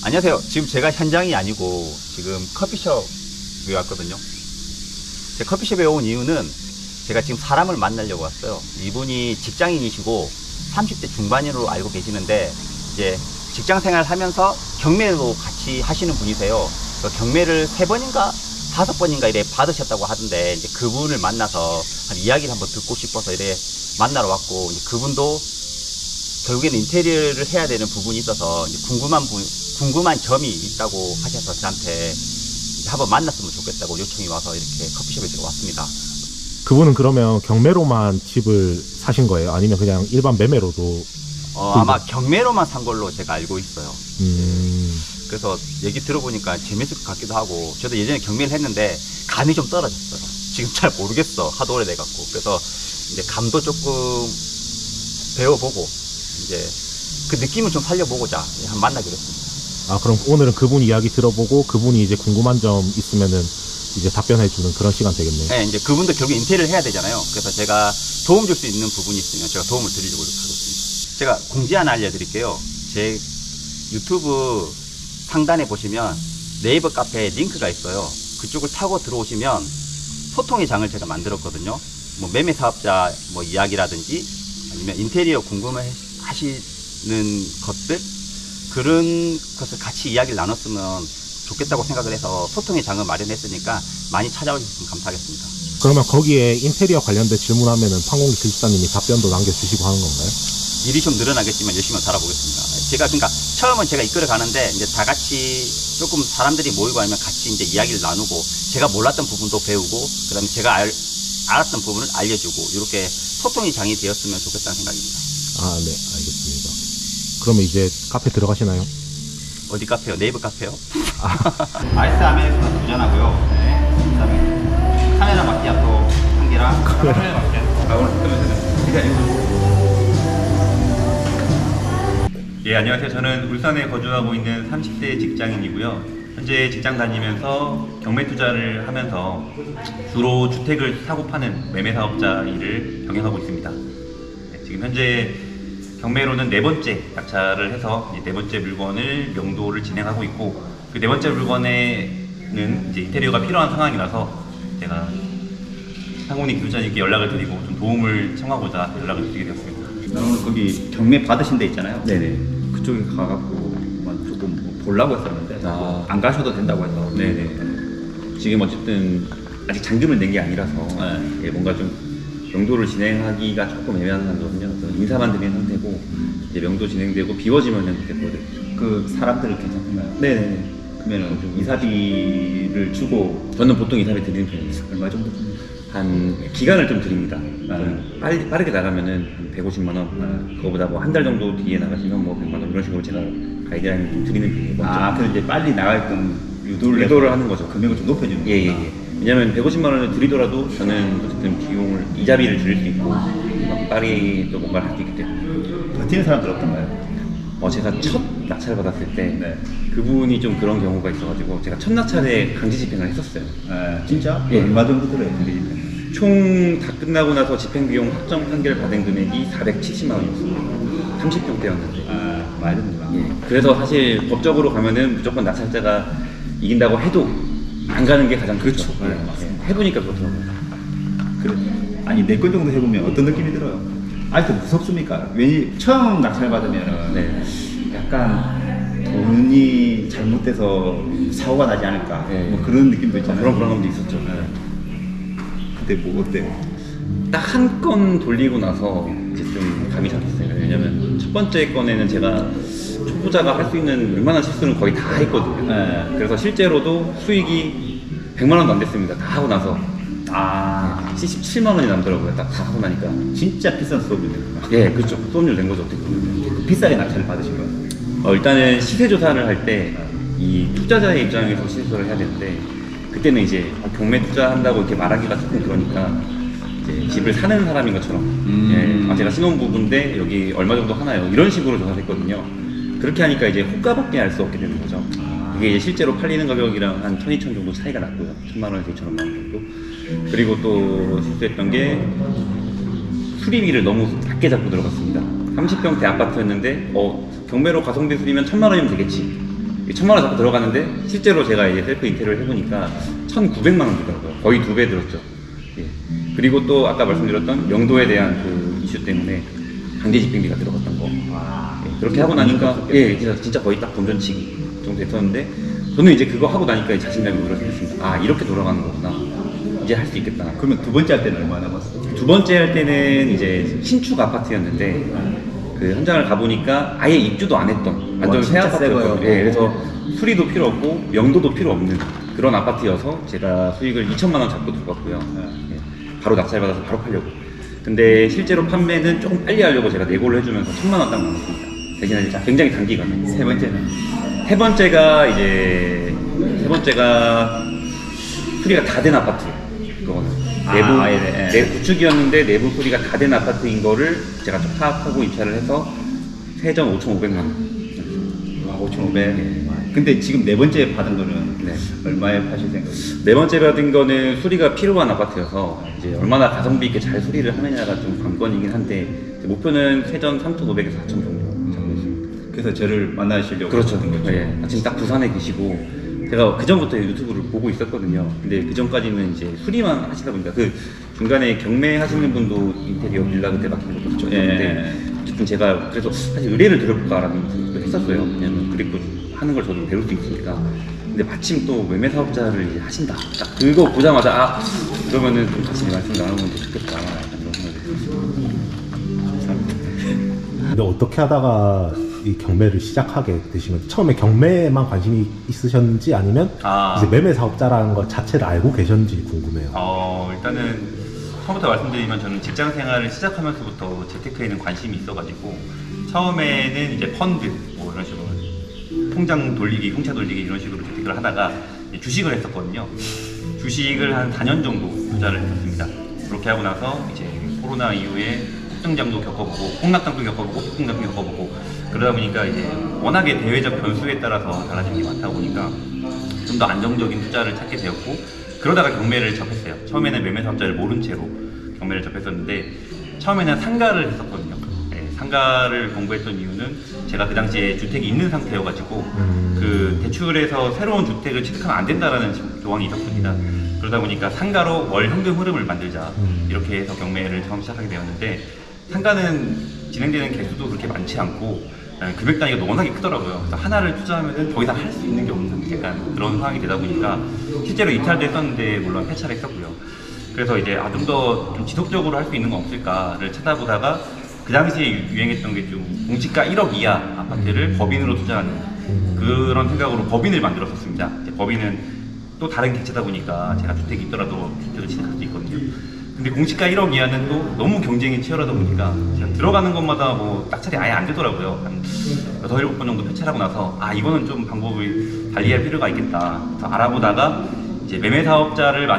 안녕하세요. 지금 제가 현장이 아니고 지금 커피숍에 왔거든요. 제가 커피숍에 온 이유는 제가 지금 사람을 만나려고 왔어요. 이분이 직장인이시고 30대 중반으로 알고 계시는데 이제 직장 생활 하면서 경매도 같이 하시는 분이세요. 경매를 3번인가 5번인가 이래 받으셨다고 하던데 이제 그분을 만나서 이야기를 한번 듣고 싶어서 이래 만나러 왔고, 이제 그분도 결국에는 인테리어를 해야 되는 부분이 있어서 이제 궁금한 점이 있다고 하셔서 저한테 한번 만났으면 좋겠다고 요청이 와서 이렇게 커피숍에 들어왔습니다. 그분은 그러면 경매로만 집을 사신 거예요? 아니면 그냥 일반 매매로도? 아마 경매로만 산 걸로 제가 알고 있어요. 그래서 얘기 들어보니까 재밌을 것 같기도 하고, 저도 예전에 경매를 했는데 감이 좀 떨어졌어요. 지금 잘 모르겠어. 하도 오래돼갖고. 그래서 이제 감도 조금 배워보고 이제 그 느낌을 좀 살려보고자 한번 만나기로 했습니다. 아, 그럼 오늘은 그분 이야기 들어보고 그분이 이제 궁금한 점 있으면은 이제 답변해주는 그런 시간 되겠네요. 네, 이제 그분도 결국 인테리어를 해야 되잖아요. 그래서 제가 도움 줄 수 있는 부분이 있으면 제가 도움을 드리려고 하겠습니다. 제가 공지 하나 알려드릴게요. 제 유튜브 상단에 보시면 네이버 카페 링크가 있어요. 그쪽을 타고 들어오시면 소통의 장을 제가 만들었거든요. 뭐 매매 사업자 뭐 이야기라든지 아니면 인테리어 궁금해 하시는 것들, 그런 것을 같이 이야기를 나눴으면 좋겠다고 생각을 해서 소통의 장을 마련했으니까 많이 찾아오셨으면 감사하겠습니다. 그러면 거기에 인테리어 관련된 질문하면은 판공기 기술사님이 답변도 남겨주시고 하는 건가요? 일이 좀 늘어나겠지만 열심히 달아보겠습니다. 제가 그러니까 처음은 제가 이끌어 가는데 이제 다 같이 조금 사람들이 모이고 하면 같이 이제 이야기를 나누고, 제가 몰랐던 부분도 배우고, 그다음에 제가 알았던 부분을 알려주고, 이렇게 소통의 장이 되었으면 좋겠다는 생각입니다. 아, 네, 알겠습니다. 그러면 이제 카페 들어가시나요? 어디 카페요? 네이버 카페요? 아이스 아메리카노 2잔하고요. 네. 그다음에 카메라 마키아토 1개랑 카메라 마키아토. 오늘 뜨면 예, 안녕하세요. 저는 울산에 거주하고 있는 30대 직장인이고요. 현재 직장 다니면서 경매 투자를 하면서 주로 주택을 사고 파는 매매 사업자 일을 병행하고 있습니다. 네, 지금 현재 경매로는 4번째 낙찰을 해서 이제 4번째 물건을 명도를 진행하고 있고, 그 4번째 물건에는 이제 인테리어가 필요한 상황이라서 제가 상훈이 기술자님께 연락을 드리고 좀 도움을 청하고자 연락을 드리게 되었습니다. 오늘 거기 경매 받으신 데 있잖아요. 네네. 그쪽에 가갖고 조금 보려고 했었는데 안 가셔도 된다고 해서. 네네. 지금 어쨌든 아직 잔금을 낸 게 아니라서 네. 예, 뭔가 좀 명도를 진행하기가 조금 애매한 상황이거든요. 인사만 드린 상태고 이제 명도 진행되고 비워지면은 그때 보여드릴게요. 그 사람들은 괜찮나요? 네네. 그러면 좀 이사비를 주고. 저는 보통 이사비 드리는 편입니다. 얼마 정도 줍니까? 한 기간을 좀 드립니다. 네. 빠르게 나가면은 한 150만 원, 그거보다 뭐 한 달 정도 뒤에 나가시면 뭐 100만 원, 이런 식으로 제가 가이드라인을 좀 드리는 편이에요. 그래서 이제 빨리 나가게끔 유도를 하는 거죠. 금액을 좀 높여주는 거예요. 예. 왜냐면 150만 원을 드리더라도 저는 어쨌든 비용을, 이자비를 줄일 수 있고 빨리 또 뭔가를 할 수 있기 때문에. 버티는 사람들 어떤가요? 제가 첫 낙찰을 받았을 때 네. 그분이 좀 그런 경우가 있어가지고 제가 첫 낙찰에 강제 집행을 했었어요. 진짜? 예. 얼마 정도 들어요? 총 다 끝나고 나서 집행비용 확정 판결 받은 금액이 470만 원이었습니다. 30평대였는데. 많이 드는구나. 예. 그래서 사실 법적으로 가면은 무조건 낙찰자가 이긴다고 해도 안 가는 게 가장 그렇죠. 예. 해보니까 그렇더라고요. 그래. 아니 4건 정도 해보면 어떤 느낌이 들어요? 아직도 무섭습니까? 왜냐 처음 낙찰 받으면은 네. 약간 돈이 잘못돼서 사고가 나지 않을까, 네. 뭐 그런 느낌도 있잖아요. 그런 불안감도 있었죠. 그때 뭐 어때요? 딱 한 건 돌리고 나서 이제 좀 감이 잡혔어요. 왜냐면 첫 번째 건에는 제가 초보자가 할 수 있는 웬만한 실수는 거의 다 했거든요. 네. 그래서 실제로도 수익이 100만 원도 안 됐습니다. 다 하고 나서. 77만 원이 남더라고요. 딱 다 하고 나니까. 진짜 비싼 수업이네요. 예, 그렇죠. 수업료 낸 거죠, 어떻게 보면. 비싸게 낙찰을 받으신 거예요? 일단은 시세 조사를 할 때 이 투자자의 입장에서 시세 조사를 해야 되는데, 그때는 이제 경매 투자한다고 이렇게 말하기가 조금 그러니까 이제 집을 사는 사람인 것처럼 제가 신혼부부인데 여기 얼마 정도 하나요? 이런 식으로 조사를 했거든요. 그렇게 하니까 이제 호가밖에 알 수 없게 되는 거죠. 이게 이제 실제로 팔리는 가격이랑 한 1,000, 2,000 정도 차이가 났고요. 1,000만 원에서 2,000만 원 정도. 그리고 또 실수했던 게 수리비를 너무 낮게 잡고 들어갔습니다. 30평대 아파트였는데 경매로 가성비 수리면 1,000만 원이면 되겠지. 1,000만 원 잡고 들어가는데 실제로 제가 이제 셀프 인테리어를 해보니까 1,900만 원 들더라고요. 거의 2배 들었죠. 예. 그리고 또 아까 말씀드렸던 명도에 대한 그 이슈 때문에 강제 집행비가 들어갔던 거. 예. 그렇게 하고 나니까 예, 진짜 거의 딱 본전치기 정도 됐었는데 저는 이제 그거 하고 나니까 자신감이 늘어졌습니다. 아, 이렇게 돌아가는 거구나. 이제 할 수 있겠다. 그러면 두 번째 할 때는 얼마 남았어요? 두 번째 할 때는 이제 신축 아파트였는데 그 현장을 가보니까 아예 입주도 안 했던 완전 새 아파트였거든요. 예, 그래서 수리도 필요 없고 명도도 필요 없는 그런 아파트여서 제가 수익을 2천만 원 잡고 들어갔고요. 예, 바로 낙찰받아서 바로 팔려고. 근데 실제로 판매는 조금 빨리 하려고 제가 내고를 해주면서 1,000만 원 딱 남았습니다. 대신에 굉장히 단기간에. 세 번째는? 세 번째가 수리가 다 된 아파트. 그거는 내부 구축이었는데 내부 수리가 다 된 아파트인 거를 제가 좀 파악하고 입찰을 해서 세전 5,500만 원. 와, 5,500. 근데 지금 네 번째 받은 거는 네. 얼마에 파실 생각이에요? 네 번째 받은 거는 수리가 필요한 아파트여서 이제 얼마나 가성비 있게 잘 수리를 하느냐가 좀 관건이긴 한데 목표는 세전 3,500에서 4,000 정도 잡고 있습니다. 그래서 저를 만나시려고 그렇죠. 하는 거죠? 예, 마침 딱 부산에 계시고 제가 그 전부터 유튜브를 보고 있었거든요. 근데 그 전까지는 이제 수리만 하시다 보니까 그 중간에 경매 하시는 분도 인테리어 빌라 그때 맡긴 것도 그쳤는데 어쨌든 제가 그래서 사실 의뢰를 드려볼까라는 생각도 했었어요. 왜냐면 그리고 하는 걸 저도 배울 수 있으니까. 근데 마침 또 매매 사업자를 이제 하신다. 딱 그거 보자마자 아 그러면은 좀 같이 말씀 나누면 좋겠다. 그런 생각이 들었습니다. 감사합니다. 근데 어떻게 하다가 이 경매를 시작하게 되신 건지, 처음에 경매에만 관심이 있으셨는지 아니면 이제 매매 사업자라는 것 자체를 알고 계셨는지 궁금해요. 일단은 처음부터 말씀드리면 저는 직장 생활을 시작하면서부터 재테크에는 관심이 있어가지고 처음에는 이제 펀드 뭐 이런 식으로 통장 돌리기, 공차 돌리기 이런 식으로 재테크를 하다가 주식을 했었거든요. 주식을 한 4년 정도 투자를 했었습니다. 그렇게 하고 나서 이제 코로나 이후에 폭등장도 겪어보고 폭락장도 겪어보고 폭등장도 겪어보고 그러다 보니까 이제 워낙에 대외적 변수에 따라서 달라지는 게 많다 보니까 좀 더 안정적인 투자를 찾게 되었고 그러다가 경매를 접했어요. 처음에는 매매 사업자를 모른 채로 경매를 접했었는데 처음에는 상가를 했었거든요. 네, 상가를 공부했던 이유는 제가 그 당시에 주택이 있는 상태여가지고 그 대출해서 새로운 주택을 취득하면 안 된다라는 조항이 있었습니다. 그러다 보니까 상가로 월 현금 흐름을 만들자 이렇게 해서 경매를 처음 시작하게 되었는데 상가는 진행되는 개수도 그렇게 많지 않고 금액 단위가 워낙에 크더라고요. 그래서 하나를 투자하면 더 이상 할 수 있는 게 없는 약간 그런 상황이 되다 보니까 실제로 이탈도 했었는데 물론 폐차를 했었고요. 그래서 이제 좀 더 좀 지속적으로 할 수 있는 건 없을까를 찾아보다가 그 당시에 유행했던 게 좀 공시가 1억 이하 아파트를 법인으로 투자하는 그런 생각으로 법인을 만들었었습니다. 이제 법인은 또 다른 객체다 보니까 제가 주택이 있더라도 주택을 취득할 수 있거든요. 근데 공시가 1억 이하는 또 너무 경쟁이 치열하다 보니까 제가 들어가는 것마다 뭐 딱찰이 아예 안 되더라고요. 한 6, 7번 정도 폐차하고 나서 아 이거는 좀 방법을 달리할 필요가 있겠다. 그래서 알아보다가 이제 매매 사업자를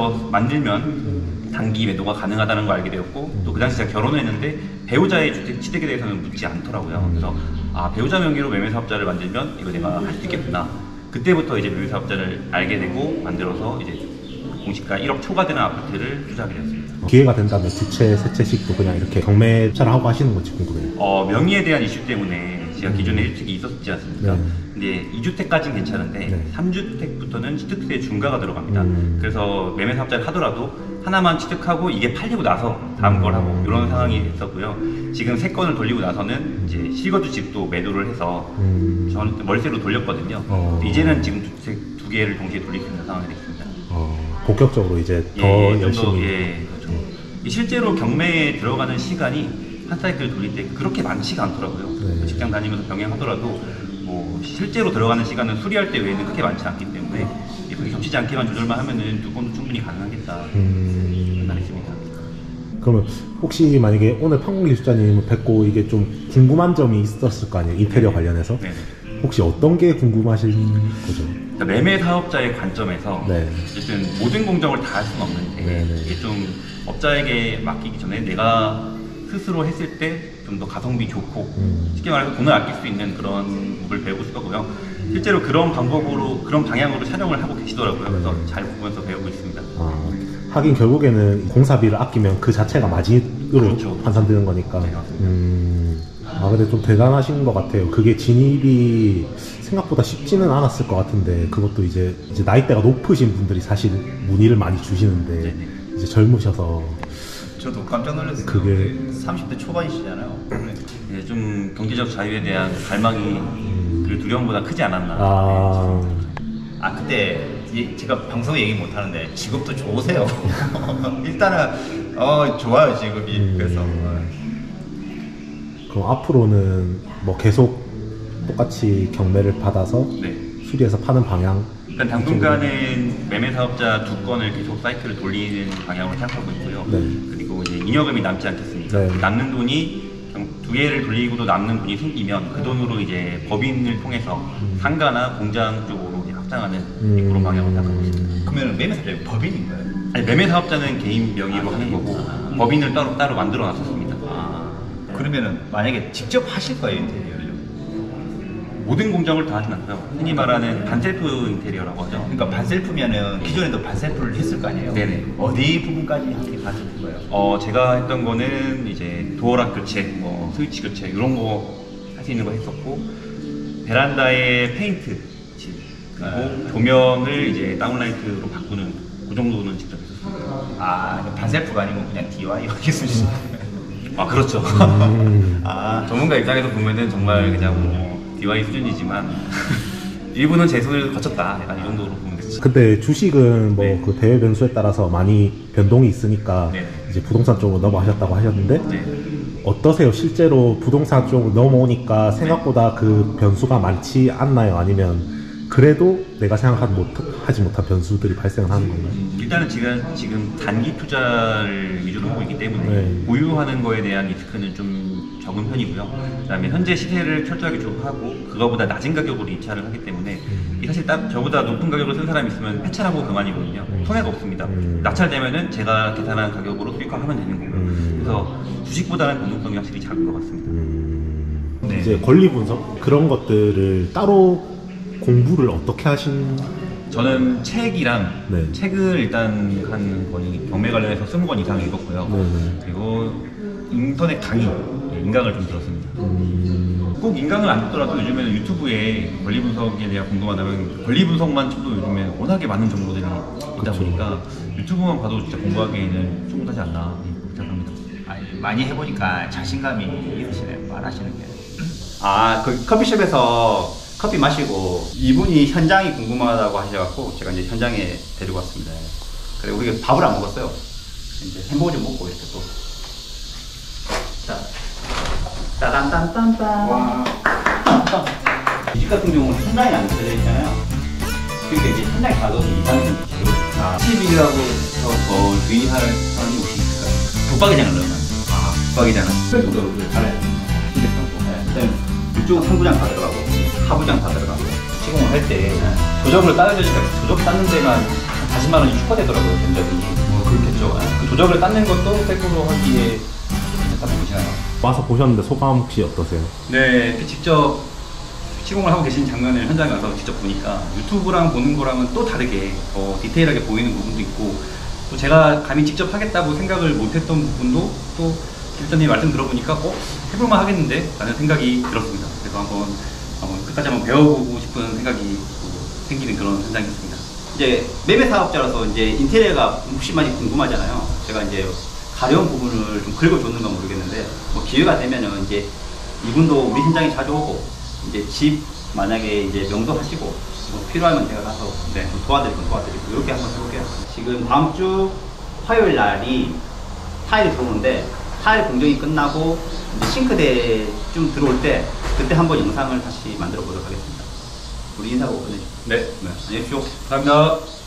만들면 단기 매도가 가능하다는 걸 알게 되었고 또 그 당시 제가 결혼을 했는데 배우자의 주택 취득에 대해서는 묻지 않더라고요. 그래서 아 배우자 명의로 매매 사업자를 만들면 이거 내가 할 수 있겠구나. 그때부터 이제 매매 사업자를 알게 되고 만들어서 이제 공시가 1억 초과 되는 아파트를 투자하게 되었습니다. 기회가 된다면 두 채, 세 채씩도 그냥 이렇게 경매 투자를 하고 하시는 건지 궁금해요. 명의에 대한 이슈 때문에 제가 기존에 1주택이 있었지 않습니까? 네. 근데 2주택까지는 괜찮은데 네. 3주택부터는 취득세 중과가 들어갑니다. 그래서 매매 사업자를 하더라도 하나만 취득하고 이게 팔리고 나서 다음 걸 하고 이런 상황이 있었고요. 지금 3건을 돌리고 나서는 이제 실거주 집도 매도를 해서 저는 월세로 돌렸거든요. 이제는 지금 주택 2개를 동시에 돌릴 수 있는 상황이 됐습니다. 본격적으로 이제 더 열심히. 그렇죠. 실제로 경매에 들어가는 시간이 한 사이클 돌릴 때 그렇게 많지가 않더라고요. 네. 직장 다니면서 병행하더라도 뭐 실제로 들어가는 시간은 수리할 때 외에는 그렇게 많지 않기 때문에 그게 겹치지 않게만 조절만 하면은 2건도 충분히 가능하겠다. 판단했습니다. 그러면 혹시 만약에 오늘 판공 기술자님을 뵙고 이게 좀 궁금한 점이 있었을 거 아니에요? 인테리어 관련해서? 네네. 혹시 어떤 게 궁금하신 거죠? 그러니까 매매 사업자의 관점에서 네. 어쨌든 모든 공정을 다 할 수는 없는데 네네. 이게 좀 업자에게 맡기기 전에 내가 스스로 했을 때 좀 더 가성비 좋고 쉽게 말해서 돈을 아낄 수 있는 그런 법을 배우고 싶었고요. 실제로 그런 방법으로 그런 방향으로 촬영을 하고 계시더라고요. 그래서 잘 보면서 배우고 있습니다. 하긴 결국에는 공사비를 아끼면 그 자체가 마진으로 그렇죠. 환산되는 거니까. 네, 맞습니다. 아, 근데 좀 대단하신 것 같아요. 그게 진입이 생각보다 쉽지는 않았을 것 같은데, 그것도 이제 나이대가 높으신 분들이 사실 문의를 많이 주시는데, 이제 젊으셔서. 저도 깜짝 놀랐어요. 그게 30대 초반이시잖아요. 네, 좀 경제적 자유에 대한 갈망이 그 두려움보다 크지 않았나. 아, 그때 제가 방송에 얘기 못 하는데 직업도 좋으세요. 일단은 좋아요, 직업이. 그래서 그럼 앞으로는 뭐 계속 똑같이 경매를 받아서 네. 수리해서 파는 방향? 일단 당분간은 매매 사업자 2건을 계속 사이클을 돌리는 방향으로 생각하고 있고요. 네. 그리고 이제 잉여금이 남지 않겠습니까? 네. 그 남는 돈이 2개를 돌리고도 남는 돈이 생기면 그 돈으로 이제 법인을 통해서 상가나 공장 쪽으로 이제 확장하는 그런 방향으로 생각하고 있습니다. 그러면 매매 사업자 법인인가요? 아니, 매매 사업자는 개인 명의로 하는 거고 법인을 따로 만들어 놨었습니다. 그러면은 만약에 직접 하실 거예요, 인테리어를? 모든 공정을 다 하진 않고요. 흔히 말하는 반셀프 인테리어라고 하죠. 그러니까 반셀프면은 기존에도 반셀프를 했을 거 아니에요? 네네. 어디 부분까지 함께 반셀프인 거예요? 제가 했던 거는 이제 도어락 교체, 뭐 스위치 교체 이런 거 할 수 있는 거 했었고 베란다에 페인트 칠, 그리고 조명을 이제 다운라이트로 바꾸는 그 정도는 직접 했었습니다. 반셀프가 아니고 그냥 DIY 하겠습니다. 아 그렇죠. 전문가 입장에서 보면은 정말 그냥 뭐 DIY 수준이지만 일부는 제 손을 거쳤다. 약간 이 정도로 보면 되죠. 근데 주식은 뭐 네. 그 대외 변수에 따라서 많이 변동이 있으니까 네. 이제 부동산 쪽으로 넘어가셨다고 하셨는데 네. 어떠세요? 실제로 부동산 쪽으로 넘어오니까 생각보다 그 변수가 많지 않나요? 아니면 그래도 내가 생각하지 못한 변수들이 발생을 하는 건가요? 일단은 지금 단기 투자를 위주로 하고 있기 때문에 네. 보유하는 거에 대한 리스크는 좀 적은 편이고요. 그다음에 현재 시세를 철저하게 주목하고 그거보다 낮은 가격으로 입찰을 하기 때문에 이 사실 딱 저보다 높은 가격으로 쓴 사람이 있으면 폐차하고 그만이거든요. 손해가 없습니다. 낙찰되면은 제가 계산한 가격으로 수익화하면 되는 거고요. 그래서 주식보다는 변동성이 확실히 작은 것 같습니다. 네. 이제 권리 분석 그런 것들을 따로 공부를 어떻게 하신? 저는 책이랑 네. 책을 일단 한 거의 경매 관련해서 20권 이상 읽었고요. 네. 그리고 인터넷 강의, 인강을 좀 들었습니다. 꼭 인강을 안 듣더라도 요즘에는 유튜브에 권리 분석에 대한 궁금하다면 권리 분석만 쳐도 요즘에 워낙에 많은 정보들이 있다 그쵸. 보니까 유튜브만 봐도 진짜 공부하기에는 충분하지 않나 생각합니다. 많이 해보니까 자신감이 있으시네요, 말하시는 게. 그 커피숍에서 커피 마시고 이분이 현장이 궁금하다고 하셔갖고 제가 이제 현장에 데리고 왔습니다. 그리고 우리가 밥을 안 먹었어요. 이제 햄버거 좀 먹고 이렇게 또. 자, 따단딴딴딴. 와. 이 집 같은 경우는 현장이 안 쳐져 있잖아요. 그러니까 이제 현장 가격이 이상이 좀 있죠. TV라고 해서 더 주의할 사람이 혹시 있을까요? 붙박이장을 넣으면. 붙박이장은 특별 조절을 잘해야 됩니다. 그다음에 이쪽은 상부장 다 들어가고 하부장 다 들어가고 시공을 할 때 조적을 따져주니까 조적 닦는 데만 40만 원이 추가되더라고요, 면적이. 그렇겠죠. 그 조적을 닦는 것도 셀프로 하기에 괜찮다고 보시나요? 와서 보셨는데 소감 혹시 어떠세요? 네, 직접 시공을 하고 계신 장면을 현장에 가서 직접 보니까 유튜브랑 보는 거랑은 또 다르게 더 디테일하게 보이는 부분도 있고 또 제가 감히 직접 하겠다고 생각을 못했던 부분도 또 실장님 말씀 들어보니까 해볼만 하겠는데 라는 생각이 들었습니다. 그래서 한번 끝까지 한번 배워보고 싶은 생각이 생기는 그런 현장이었습니다. 이제 매매 사업자라서 이제 인테리어가 혹시 많이 궁금하잖아요. 제가 이제 가려운 부분을 좀 긁어줬는가 모르겠는데 뭐 기회가 되면은 이제 이분도 우리 현장에 자주 오고 이제 집 만약에 이제 명도하시고 뭐 필요하면 제가 가서 좀 도와드리고 이렇게 한번 해볼게요. 지금 다음 주 화요일 날이 타일이 들어오는데 타일 공정이 끝나고 이제 싱크대 좀 들어올 때 그때 한번 영상을 다시 만들어 보도록 하겠습니다. 우리 인사하고 끝내죠. 네. 안녕히 계십시오. 감사합니다.